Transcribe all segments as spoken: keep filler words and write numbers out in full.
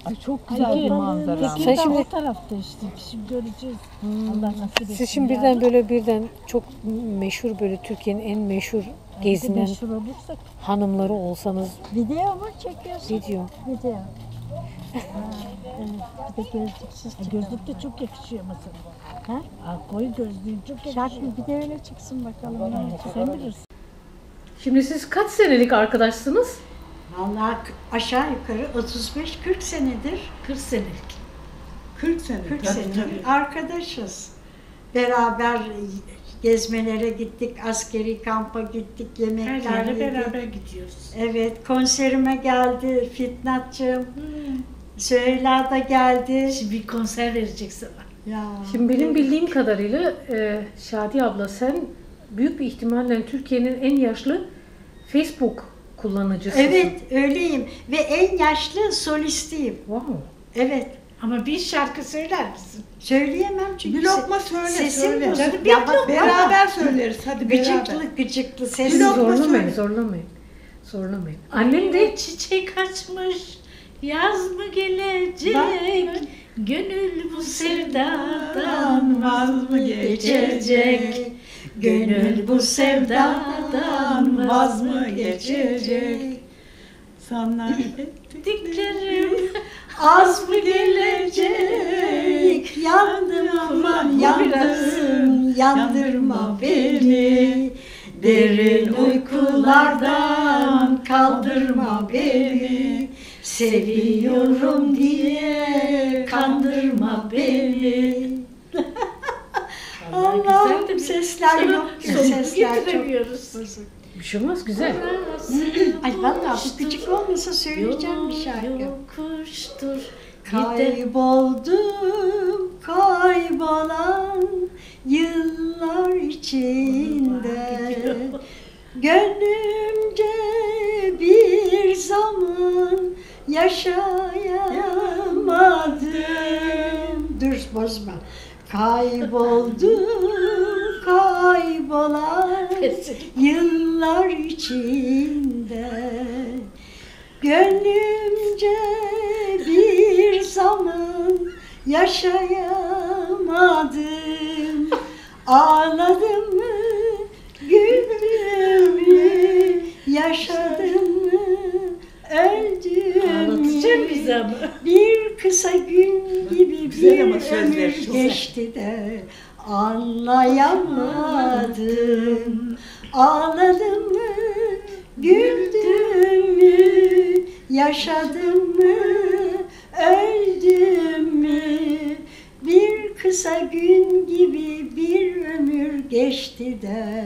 Ay çok güzel bir manzara. Sen şimdi o tarafta işte. Şimdi göreceğiz. Hmm. Allah nasip etsin. Siz şimdi birden böyle birden çok meşhur böyle Türkiye'nin en meşhur gezinen meşhur olursak. hanımları olsanız. Video mu çekiyorsun? Video. Video. Ha, evet. Bir de gözlüksüz. Ha, gözlük de çok yakışıyor mesela. Ha? Ha, koyu gözlüğün çok yakışıyor. Şart mı? Bir de öyle çıksın bakalım. Sen bilirsin. Şimdi siz kaç senelik arkadaşsınız? Vallahi aşağı yukarı otuz beş kırk senedir. kırk senelik. kırk sene. kırk Tabii, senedir tabii. arkadaşız. Beraber gezmelere gittik, askeri kampa gittik, Her yemekler yere yedik. beraber gidiyoruz. Evet, konserime geldi Fitnatçığım. Hmm. Süheyla da geldi. Şimdi bir konser verecek sana. Ya. Şimdi benim bildiğim kadarıyla e, Şadiye abla sen büyük bir ihtimalle Türkiye'nin en yaşlı Facebook kullanıcısısın. Evet, öyleyim ve en yaşlı solistiyim. Wow. Evet. Ama bir şarkı söyler misin? Söyleyemem çünkü Bir lokma söyle, sesim söyle. bozuk. Hadi Ya bak, beraber söyleriz, hadi beraber. Gıcıklı gıcıklı Siz sesim. lokma zorlamayın, söyle. zorlamayın. Zorlamayın. Annem de Çiçek açmış, yaz mı gelecek? Gönül bu sevdadan vaz mı geçecek? Gönül bu sevdadan vaz mı geçecek? Sana Diklerim Az mı gelecek? Yandım aman yandım, yandırma beni. Derin uykulardan kaldırma beni. Seviyorum diye kandırma beni. Allah'ım sesler yok ki, sesler çok bozuk. bir şey olmaz, güzel. Ay vallahi bu küçük olmasa söyleyeceğim bir şarkı. Yokuştur. Kayboldum kaybolan yıllar içinde. Gönlümce bir zaman yaşayamadım. Dur bozma. Kayboldum kaybolan yıllar içinde. Gönlümce bir zaman yaşayamadım. Ağladım mı, güldüm mü, yaşadım mı, öldüm Anlatacak mü? bize ama. Bir kısa gün gibi Güzel bir ama sözleri ömür çok geçti de anlayamadım. Ağladım mı, güldüm mü, yaşadım mı, öldüm mü? Bir kısa gün gibi bir ömür geçti de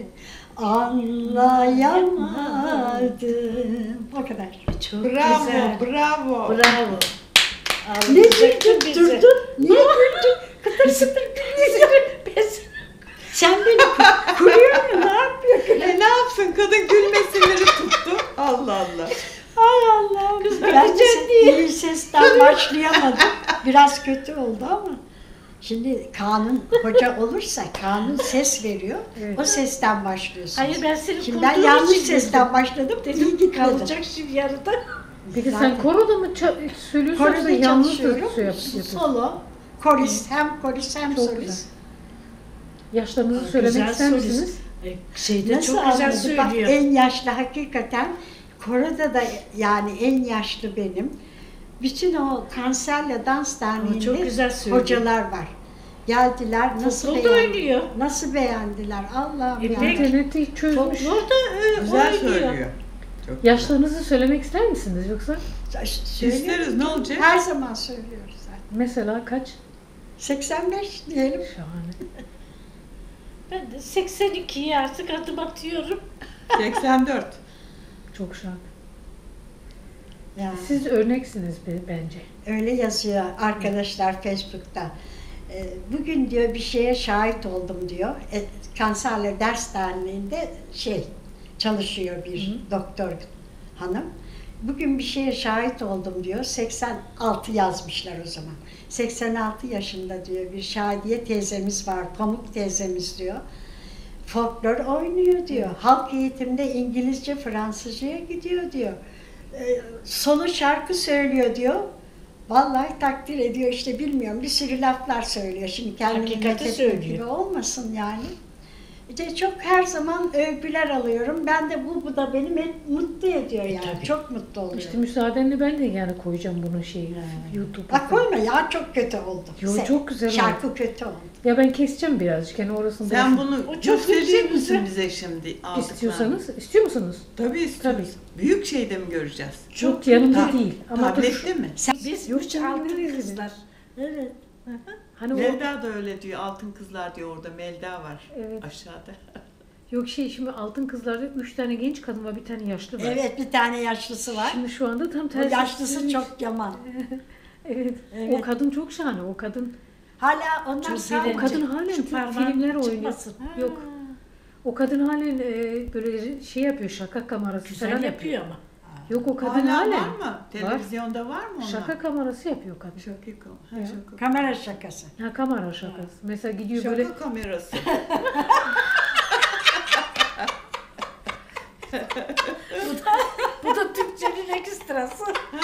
anlayamadım. O kadar. Çok bravo, güzel. bravo. Bravo. Ne Anlatacaktın güldün, bize. durdun? Niye güldün? Kıtır kıtır gülüyorsun. Sen beni ku- kuruyor mu? Ne yapıyor? E ne yapsın, kadın gülme siniri tuttu. Allah Allah. Ay Allah'ım. Ben de se- iyi sesten başlayamadım. Biraz kötü oldu ama. Şimdi Kaan'ın hoca olursa Kaan'ın ses veriyor. Evet. O sesten başlıyorsunuz. Hayır ben seni Şimdi ben kurduğum yanlış için sesten başladım. İyi dedim gitmedi. kalacak şimdi yarıda. Peki Zaten- sen koroda mı ça- söylüyorsun yoksa Koroda yalnız da çalışıyorum. şey yap- yapıyorsun? Solo. Korist. Hem korist hem Çok solist. güzel. Yaşlarınızı Güzel söylemek ister solist. misiniz? Şeyde Nasıl çok güzel anladı? Bak, söylüyor. en yaşlı hakikaten koroda da yani en yaşlı benim. Bütün o Kanserle Dans Ama çok Derneği'nde güzel söylüyor. hocalar var. Geldiler nasıl Folklorda beğendiler? oynuyor. Nasıl beğendiler? Allah'ım E, ya. peki. İnterneti çözmüş. Folklorda e, Güzel oynuyor. söylüyor. Çok güzel. Yaşlarınızı söylemek ister misiniz yoksa? Söylüyoruz. İsteriz, ne olacak? Her zaman söylüyoruz zaten. Mesela kaç? seksen beş diyelim. Şahane. Ben de seksen ikiye artık adım atıyorum. seksen dört. Çok şahane. Ya, Siz örneksiniz be- bence. öyle yazıyor arkadaşlar Facebook'ta. Ee, Bugün diyor bir şeye şahit oldum diyor. E, Kanserle Ders Derneği'nde şey çalışıyor bir doktor hanım. Bugün bir şeye şahit oldum diyor. seksen altı yazmışlar o zaman. seksen altı yaşında diyor bir Şadiye teyzemiz var. Pamuk teyzemiz diyor. Folklor oynuyor diyor. Halk eğitimde İngilizce, Fransızcaya gidiyor diyor. Ee, solo şarkı söylüyor diyor. Vallahi takdir ediyor işte bilmiyorum bir sürü laflar söylüyor. Şimdi kendi Hakikati memleketindeki söylüyor. gibi olmasın yani. İşte çok her zaman övgüler alıyorum. Ben de bu, bu da beni met- mutlu ediyor yani. Tabii. Çok mutlu oluyorum. İşte müsaadenle ben de yani koyacağım bunun şeyi YouTube'a. Bak koyma ya çok kötü oldu. Yo, Sen- çok güzel Şarkı kötü oldu. Ya ben keseceğim birazcık yani orasını Sen bırakın. bunu O çok gösterir güzel, misin güzel. bize şimdi aldıklarını? İstiyorsanız, istiyor musunuz? Tabii istiyoruz. Büyük şeyde mi göreceğiz? Çok yanımda Ta- değil. Ama dur. Tablette mi? Sen, Biz Yok üç canım, altın nereye kızlar. Evet. Hani o, Melda da öyle diyor. Altın kızlar diyor orada. Melda var Evet. aşağıda. yok şey şimdi altın kızlarda üç tane genç kadın var, bir tane yaşlı var. evet bir tane yaşlısı var. Şimdi şu anda tam O tersi. yaşlısı çok yaman. Evet. Evet. O kadın çok şahane. O kadın Hala onlar Çok sağ bilinci. o kadın halen Şu Türk parmağın filmler oynuyor. çıkmasın. Yok. O kadın halen e, böyle şey yapıyor, şaka kamerası Güzel falan yapıyor yapıyor. ama. Yok o kadın Hala halen. var mı? Televizyonda var mı onlar? Şaka kamerası yapıyor kadın. Şaka. Ha, Ya. şaka. kamera şakası. Ha kamera şakası. Mesela gidiyor Şaka böyle kamerası. Bu da Türkçenin ekstrası.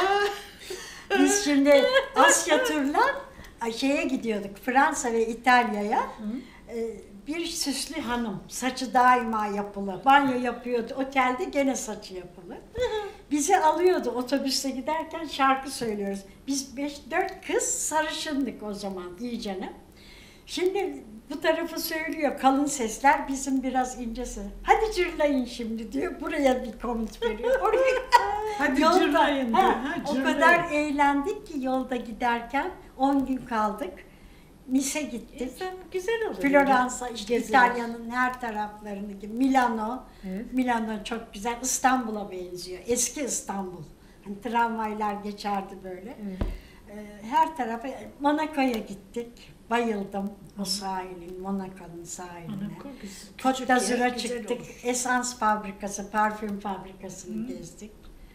Biz şimdi Asya turla şeye gidiyorduk Fransa ve İtalya'ya. Ee, Bir süslü hanım, saçı daima yapılı, banyo yapıyordu, otelde gene saçı yapılı. Bizi alıyordu otobüste giderken şarkı söylüyoruz. Biz beş, dört kız sarışındık o zaman iyicene. Şimdi bu tarafı söylüyor kalın sesler, bizim biraz ince ses. Hadi cırlayın şimdi diyor, buraya bir komut veriyor. Oraya Hadi Yolda- cırlayın diyor. Ha, Ha, o cırlayın. kadar eğlendik ki yolda giderken on gün kaldık. Nice gittik. İnsan güzel olur. Floransa, işte Geziler. İtalya'nın her taraflarını gibi. Milano, Evet. Milano çok güzel. İstanbul'a benziyor. Eski İstanbul. Hani tramvaylar geçerdi böyle. Evet. Ee, her tarafa, Monaco'ya gittik. Bayıldım o sahilin, Monaco'nun sahiline. Monaco güzel. Côte Küçük d'Azur'a yer, güzel çıktık. olur. Esans fabrikası, parfüm fabrikasını gezdik.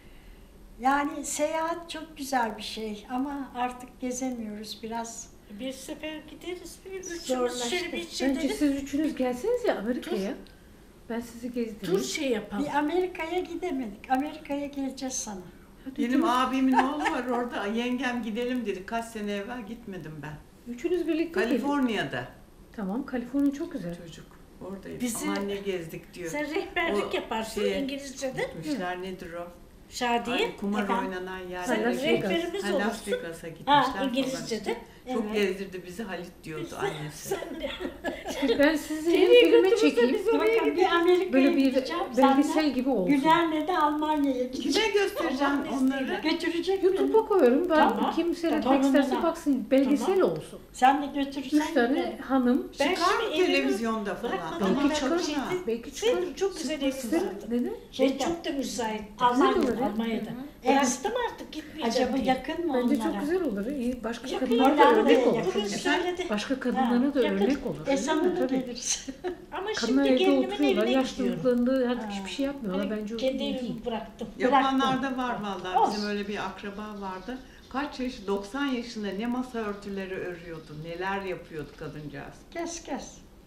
Yani seyahat çok güzel bir şey ama artık gezemiyoruz biraz. Bir sefer gideriz. Bir üçümüz Zorlaştı. şöyle bir Bence içelim. siz üçünüz gelseniz ya Amerika'ya. Ben sizi gezdireyim. Tur şey yapalım. Bir Amerika'ya gidemedik. Amerika'ya geleceğiz sana. Hadi Benim üçünüz, abimin oğlu var orada. Yengem gidelim dedi. Kaç sene evvel gitmedim ben. üçünüz birlikte gelin. Kaliforniya'da Tamam, Kaliforniya çok güzel. çocuk. Oradayız. Bizi- Aman ne gezdik diyor. Sen rehberlik O yaparsın şeye İngilizce'de. Gitmişler nedir o? Şadiye. Hani kumar Efendim? oynanan Sen yerlere Las gitmişler. Vegas. rehberimiz Ha, Las olursun. Vegas'a gitmişler Ha falan. İngilizce'de. Çok Evet. gezdirdi bizi Halit diyordu annesi. Ben sizi hem Nereye filme götürürse çekeyim. biz oraya Bakalım bir gidelim. Amerika'ya Böyle bir gideceğim. belgesel Senden gibi olsun. Güler'le de Almanya'ya gideceğim. Kime göstereceğim onları? Götürecek beni. YouTube'a koyuyorum. Ben Tamam. kim seyretmek Tamam. isterse Tamam. baksın. Belgesel Tamam. olsun. Sen de götürürsen Üç tane giderim. hanım. Ben Çıkar mı şimdi evimi televizyonda falan? bırakmadan Aman Belki çıkar. çıkar. Belki çıkar. Sen çok güzel evim Size- vardı. Neden? Ben Şeyden, çok da müsaittim. Almanya'da. Güzel olur ya. Almanya'da. Evet. Bıraktım artık gitmeyeceğim acaba diye. yakın mı Bence onlara? çok güzel olur. İyi, başka Yakın kadınlara da Hollanda'ya örnek olur. yakın. Bugün söyledi. Başka kadınlara da yakın. örnek olur. Esam'a da Tabii. geliriz. Ama Kadınlar şimdi evde gelinimin oturuyorlar. evine gidiyorum. Yaşlılıklarında artık hiçbir şey yapmıyorlar. Hani Bence o kendi iyi değil. evimi bıraktım. Yapanlarda var vallahi. Olsun. Bizim öyle bir akraba vardı. Kaç yaş? doksan yaşında ne masa örtüleri örüyordu. Neler yapıyordu kadıncağız. Kes kes.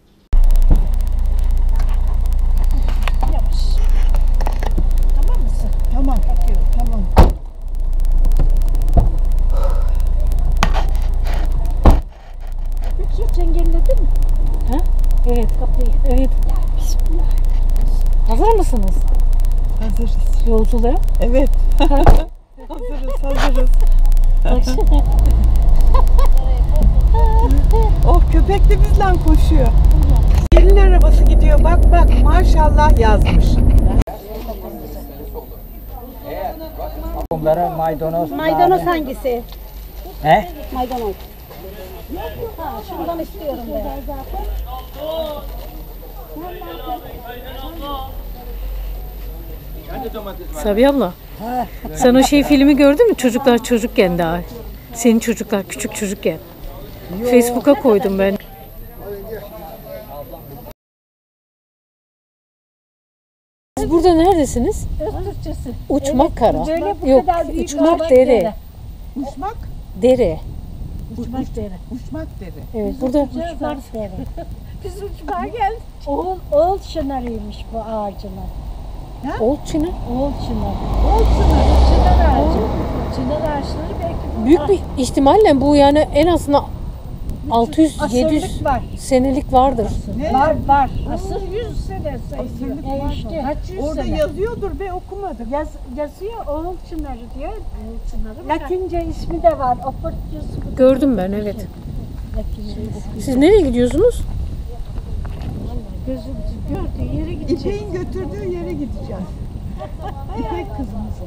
Yapış. Tamam mısın? Tamam, tamam. Peki hiç engelledin mi? Ha? Evet kapıyı. Evet. Bismillah. Hazır mısınız Hazırız. yolculuğa? Evet. hazırız, hazırız. Bak şimdi. Oh, köpek de bizle koşuyor. Gelin arabası gidiyor. Bak bak, maşallah yazmış. Bunlara maydanoz, Maydanoz hangisi? He? Maydanoz. Ha, şundan istiyorum ben. Sabiha abla. Sen o şey filmi gördün mü? Çocuklar çocukken daha. Senin çocuklar küçük çocukken. Facebook'a koydum ben. Siz burada neredesiniz? Öztürkçesi. Uçmak kara. Böyle bu Yok, kadar büyük uçmak bir dere. Uçmak, Dere. Uçmak dere. uçmak dedi. Evet, burada Uçmak dere. Biz uçmağa geldik. Oğul, oğul çınarıymış bu ağacına. Old Çınar. Oğul çınarı. Oğul çınarı, çınar ağacı. çınar ağaçları belki Büyük bir ihtimalle bu yani en azından altı yüz yedi yüz asırlık var. senelik vardır. Ne? Var var. Asır yüz sene sayıyor. Asırlık E var. işte. Kaç yüz Orada sene. yazıyordur be okumadım. Yaz, yazıyor oğul çınarı diyor. Oğul çınarı mı? Latince ismi de var. Oportus. Gördüm ben, evet. Latince ismi. Siz nereye gidiyorsunuz? Gözüm gördüğü yere gidecek. İpek'in götürdüğü yere gideceğiz. İpek kızımızın.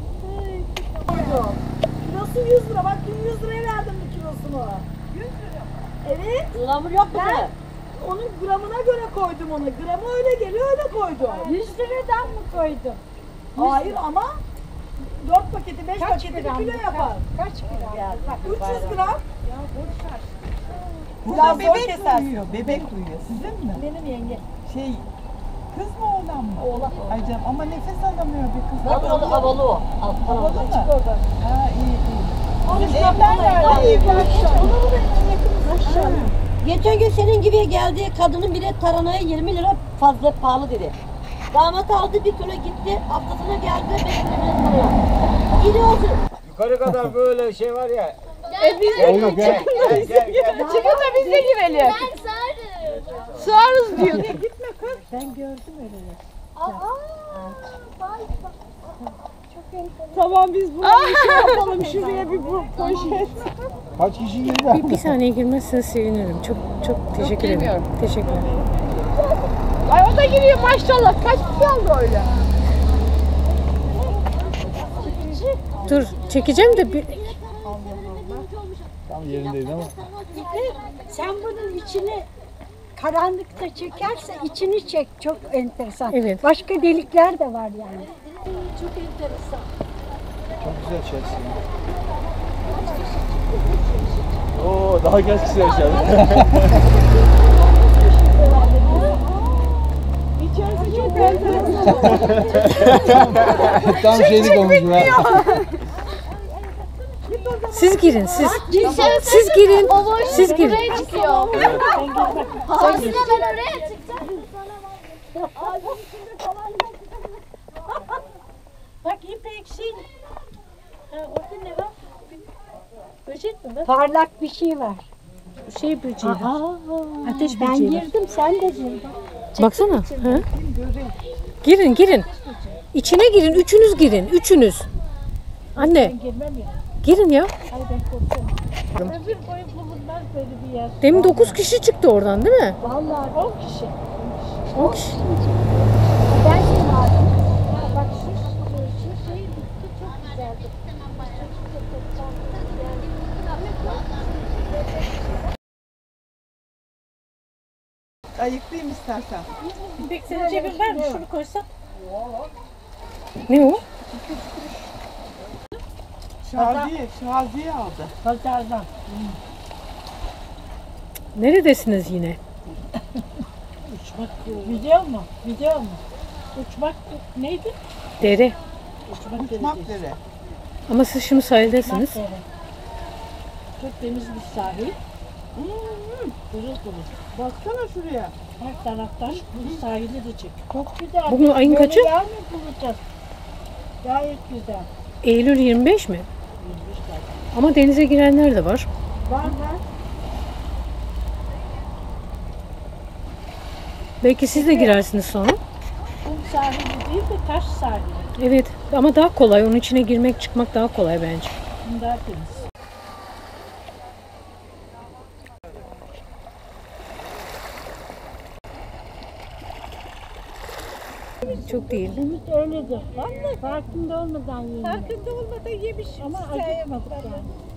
Kilosu yüz lira. Bak dün yüz liraya verdim bir kilosunu. yüz lira. Evet. Ilamur yok mu? Ben onun gramına göre koydum onu. Gramı öyle geliyor öyle koydum. yüz liradan mı koydun? Hayır ama dört paketi beş Kaç paketi bir gram? kilo yapar. Kaç gram? üç yüz gram. Burada Biraz zor bebek kesersin. uyuyor. Bebek uyuyor. Sizin mi? Benim yenge. Şey, kız mı oğlan mı? Oğlan. Ay canım ama nefes alamıyor bir kız. Bak o da havalı o. Alttan Havalı aldım. mı? Oradan. Ha iyi iyi. Bizim Konuşmam evler nerede? Evler Onu da yakınız aşağı. Geçen gün senin gibi geldi kadının bile taranaya yirmi lira fazla pahalı dedi. Damat aldı bir kilo gitti. Haftasına geldi beş lira tarıyor. İyi de olsun. Yukarı kadar böyle şey var ya. E biz Gel gel gel gel. gel. çıkın da biz de girelim. Sığarız diyor. Ben gördüm öyle. Tamam biz bunu bir şey yapalım. Şuraya bir bu poşet. Kaç kişi girdi? Bir, bir saniye girmezseniz sevinirim. Çok çok teşekkür ederim. Teşekkürler. Ay o da giriyor maşallah. Kaç kişi aldı öyle? Dur çekeceğim de bir... Tam yerindeydi ama. Sen bunun içini karanlıkta çekerse içini çek. Çok enteresan. Evet. Başka delikler de var yani. Çok enteresan. Çok güzel çerçeve. Oo daha genç kişi yaşadı. İçerisi çok enteresan. Tam şeylik olmuş bu. Siz girin, siz. Siz girin. Siz girin. Aslında ben oraya çıkacağım. Bak İpek'sin. Ha, orada ne var? Böcek mi var? Parlak bir şey var. Şey böceği. Ateş Ben böceği var. girdim sen de girdin. Baksana. Ha? Girin, girin. İçine girin, üçünüz girin, üçünüz. Anne, Girmem ya. girin ya. Ay ben korkuyorum. Öbür boyu bulunmaz böyle bir yer. Demin dokuz kişi çıktı oradan değil mi? Vallahi on kişi. on kişi. Ben seni aldım. Ha, bak şu, şu şey bitti çok güzeldi. Ayıklayayım istersen. Peki senin cebin var mı? Şunu koysan. Ne o? Şaziye, Şaziye aldı. Pazardan. Neredesiniz yine? Video mu? Video mu? Uçmak neydi? Dere. Uçmak Uçmak dere. Ama siz şimdi sahildesiniz. Uçmak dere. Çok temiz bir sahil. Pırıl pırıl. Baksana şuraya. Her taraftan bu sahili de çek. Çok güzel. Bugün ayın Böyle kaçı? yer mi bulacağız? Gayet güzel. Eylül yirmi beş mi? Ama denize girenler de var. Var var. Belki siz de girersiniz sonra. Kum sahili değil de taş sahili. Evet ama daha kolay. Onun içine girmek çıkmak daha kolay bence. Kum daha temiz. Çok değil. Ümit öyledir. Vallahi farkında olmadan yiyin. Farkında olmadan yemiş. Ama acıkmadık yani.